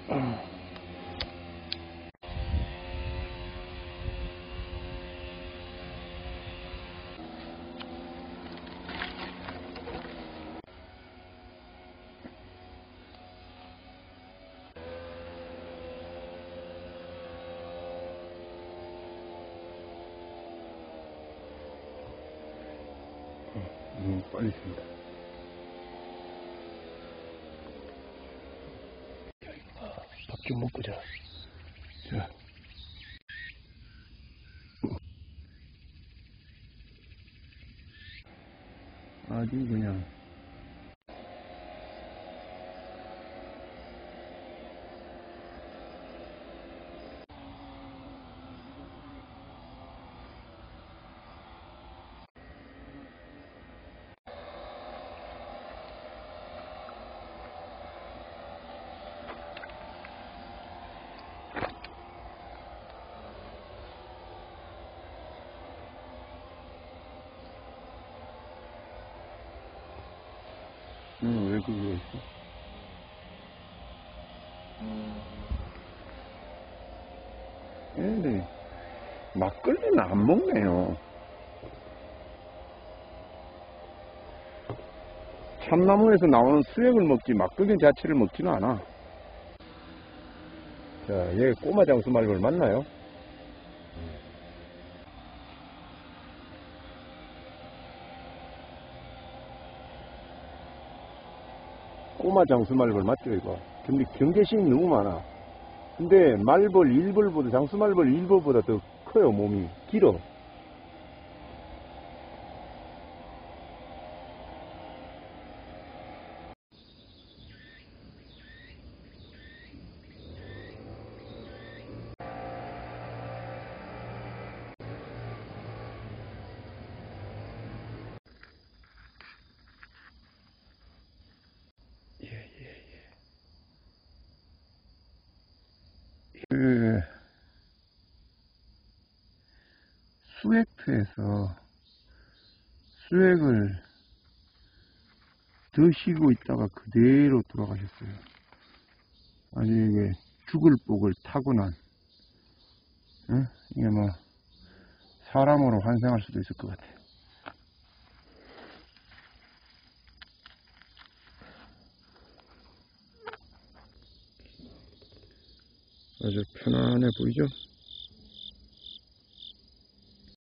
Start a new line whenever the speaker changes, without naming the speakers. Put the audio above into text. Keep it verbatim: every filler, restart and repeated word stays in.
너무 빨리 씁니다. 밥 좀 먹고 자. 자. 아주 그냥. 응, 왜 그거 있어? 얘네들이 막걸리는 안 먹네요. 참나무에서 나오는 수액을 먹지 막걸리 자체를 먹지는 않아. 자, 얘 꼬마 장수말벌 맞나요? 꼬마 장수말벌 맞죠 이거? 근데 경계심이 너무 많아. 근데 말벌 일벌보다 장수말벌 일벌보다 더 커요. 몸이 길어. 예, 예, 예. 그 수액터에서 수액을 드시고 있다가 그대로 돌아가셨어요. 아주 이게 죽을 복을 타고난, 응? 이게 뭐 사람으로 환생할 수도 있을 것 같아. 아주 편안해 보이죠?